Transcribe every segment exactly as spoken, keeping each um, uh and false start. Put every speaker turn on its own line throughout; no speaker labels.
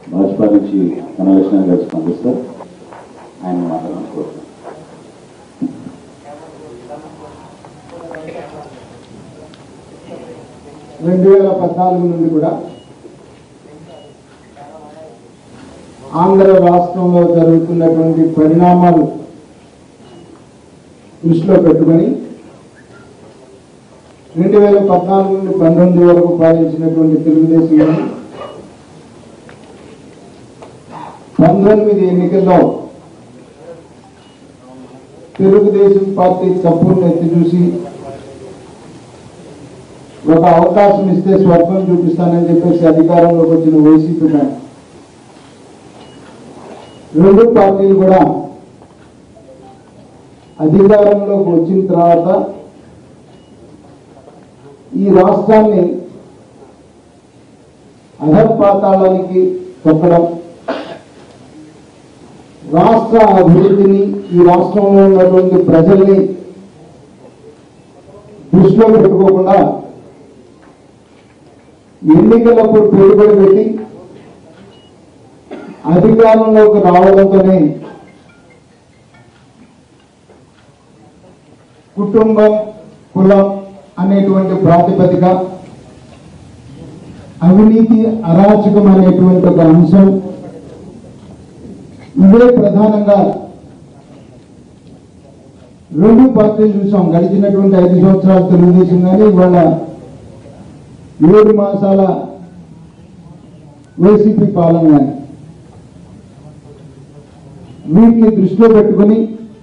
భాజపా నుంచి కనవేశన గారు స్పందిస్తారు. ఆయన మాట్లాడాలనుకుంటున్నాను.
రెండు వేల పద్నాలుగు నుండి కూడా ఆంధ్ర రాష్ట్రంలో జరుగుతున్నటువంటి పరిణామాలు దృష్టిలో పెట్టుకొని రెండు వేల పద్నాలుగు నుండి పంతొమ్మిది వరకు పాలించినటువంటి తెలుగుదేశం పంతొమ్మిది ఎన్నికల్లో తెలుగుదేశం పార్టీ తప్పులను ఎత్తి చూసి ఒక అవకాశం ఇస్తే స్వర్గం చూపిస్తానని చెప్పేసి అధికారంలోకి వచ్చిన వైసీపీ రెండు పార్టీలు కూడా అధికారంలోకి వచ్చిన తర్వాత ఈ రాష్ట్రాన్ని అధపాతాళానికి తొక్కడం, రాష్ట్ర అభివృద్ధిని, ఈ రాష్ట్రంలో ఉన్నటువంటి ప్రజల్ని దృష్టిలో పెట్టుకోకుండా ఎన్నికలప్పుడు పెట్టుబడి పెట్టి అధికారంలోకి రావడంతోనే కుటుంబం, కులం అనేటువంటి ప్రాతిపదిక, అవినీతి, అరాచకం అనేటువంటి ఒక అంశం, ఇవే ప్రధానంగా రెండు పార్టీలు చూసాం. గడిచినటువంటి ఐదు సంవత్సరాలు తెలుగుదేశం కానీ ఇవాళ ఏడు మాసాల వైసీపీ పాలన కానీ వీటిని దృష్టిలో పెట్టుకుని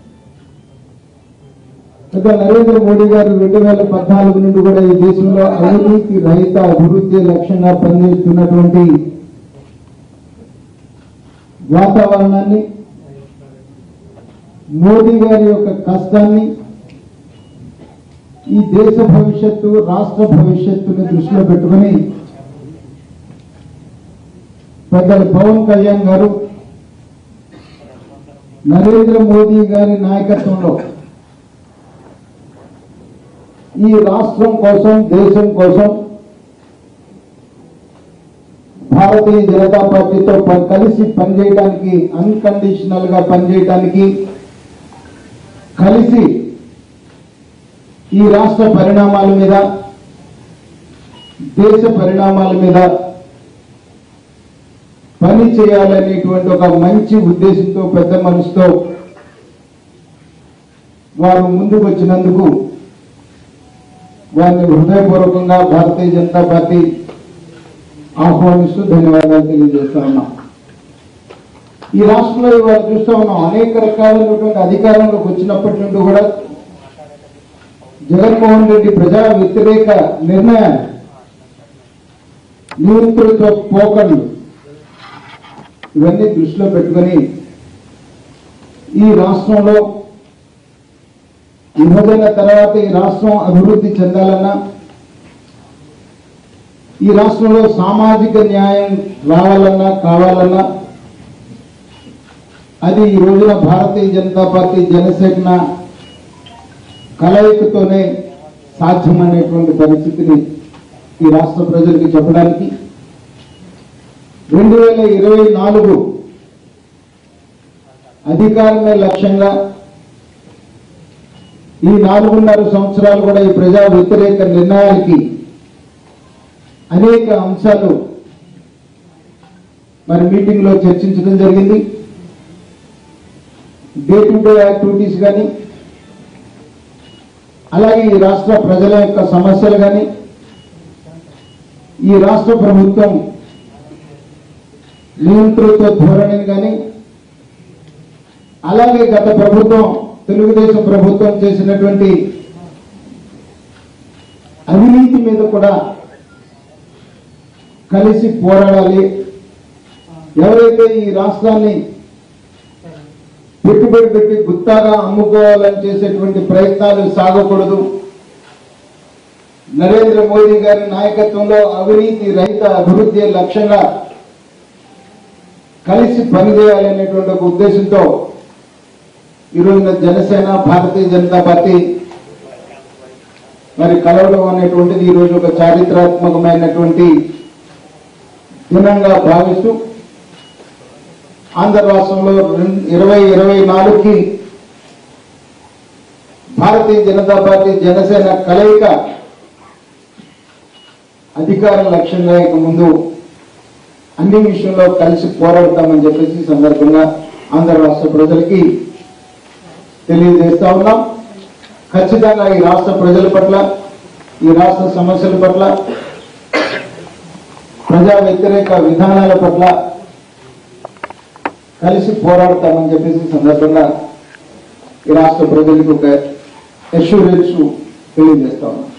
ఇక నరేంద్ర మోడీ గారు రెండు వేల పద్నాలుగు నుండి కూడా ఈ దేశంలో అవినీతి రహిత అభివృద్ధి లక్ష్యంగా పనిచేస్తున్నటువంటి వాతావరణాన్ని, మోడీ గారి యొక్క కష్టాన్ని, ఈ దేశ భవిష్యత్తు, రాష్ట్ర భవిష్యత్తుని దృష్టిలో పెట్టుకుని పెద్దలు పవన్ కళ్యాణ్ గారు నరేంద్ర మోదీ గారి నాయకత్వంలో ఈ రాష్ట్రం కోసం, దేశం కోసం భారతీయ జనతా పార్టీతో కలిసి పనిచేయడానికి, అన్కండిషనల్ గా పనిచేయడానికి, కలిసి ఈ రాష్ట్ర పరిణామాల మీద, దేశ పరిణామాల మీద పని చేయాలనేటువంటి ఒక మంచి ఉద్దేశంతో, పెద్ద మనసుతో వారు ముందుకు వచ్చినందుకు వారిని హృదయపూర్వకంగా భారతీయ జనతా పార్టీ ఆహ్వానిస్తూ ధన్యవాదాలు తెలియజేస్తా ఉన్నాం. ఈ రాష్ట్రంలో ఇవాళ చూస్తా ఉన్నాం, అనేక రకాలైనటువంటి అధికారంలోకి వచ్చినప్పటి నుండి కూడా జగన్మోహన్ రెడ్డి ప్రజా వ్యతిరేక నిర్ణయాలు, నియంత్రిత పోకళ్ళు ఇవన్నీ దృష్టిలో పెట్టుకొని ఈ రాష్ట్రంలో విభజన తర్వాత ఈ రాష్ట్రం అభివృద్ధి చెందాలన్నా, ఈ రాష్ట్రంలో సామాజిక న్యాయం రావాలన్నా, కావాలన్నా అది ఈ రోజున భారతీయ జనతా పార్టీ, జనసేన కలయికతోనే సాధ్యమనేటువంటి పరిస్థితిని ఈ రాష్ట్ర ప్రజలకు చెప్పడానికి రెండు వేల ఇరవై నాలుగు అధికారమే లక్ష్యంగా ఈ నాలుగున్నర సంవత్సరాలు కూడా ఈ ప్రజా వ్యతిరేక నిర్ణయాలకి అనేక అంశాలు మరి మీటింగ్ లో చర్చించడం జరిగింది. డే టు డే యాక్టివిటీస్ కానీ, అలాగే ఈ రాష్ట్ర ప్రజల యొక్క సమస్యలు కానీ, ఈ రాష్ట్ర ప్రభుత్వం నియంత్రిత ధోరణిని కానీ, అలాగే గత ప్రభుత్వం, తెలుగుదేశం ప్రభుత్వం చేసినటువంటి అవినీతి మీద కూడా కలిసి పోరాడాలి. ఎవరైతే ఈ రాష్ట్రాన్ని పెట్టుబడి పెట్టి గుత్తాగా అమ్ముకోవాలని చేసేటువంటి ప్రయత్నాలు సాగకూడదు. నరేంద్ర మోదీ గారి నాయకత్వంలో అవినీతి రహిత అభివృద్ధి లక్ష్యంగా కలిసి పనిచేయాలనేటువంటి ఒక ఉద్దేశంతో ఈరోజున జనసేన, భారతీయ జనతా పార్టీ మరి కలవడం అనేటువంటిది ఈరోజు ఒక చారిత్రాత్మకమైనటువంటి దినంగా భావిస్తూ ఆంధ్ర రాష్ట్రంలో ఇరవై ఇరవై నాలుగుకి భారతీయ జనతా పార్టీ జనసేన కలయిక అధికారం లక్ష్యంగా ఇక ముందు అన్ని విషయంలో కలిసి పోరాడతామని చెప్పేసి ఈ సందర్భంగా ఆంధ్ర రాష్ట్ర ప్రజలకి తెలియజేస్తా ఉన్నాం. ఖచ్చితంగా ఈ రాష్ట్ర ప్రజల పట్ల, ఈ రాష్ట్ర సమస్యల పట్ల, ప్రజా వ్యతిరేక విధానాల పట్ల కలిసి పోరాడతామని చెప్పేసి ఈ సందర్భంగా ఈ రాష్ట్ర ప్రజలకు ఒక అష్యూరెన్స్ తెలియజేస్తా ఉన్నాం.